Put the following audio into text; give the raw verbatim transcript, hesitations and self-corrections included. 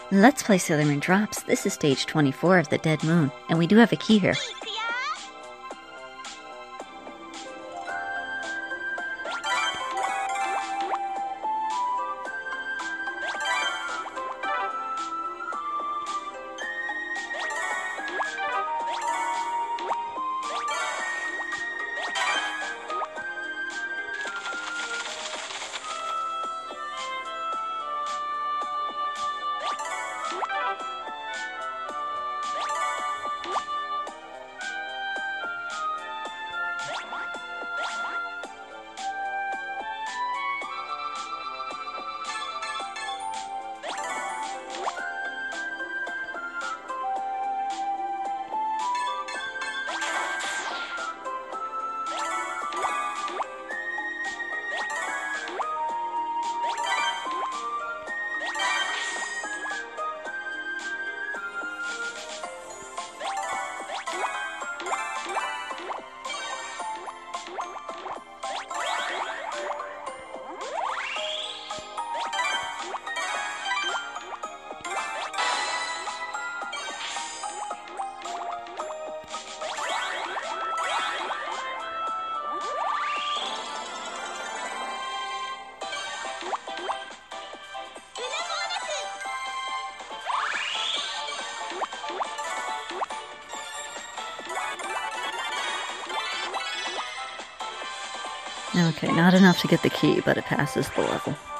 Let's play Sailor Moon Drops. This is stage twenty-four of the Dead Moon, and we do have a key here. Okay, not enough to get the key, but it passes the level.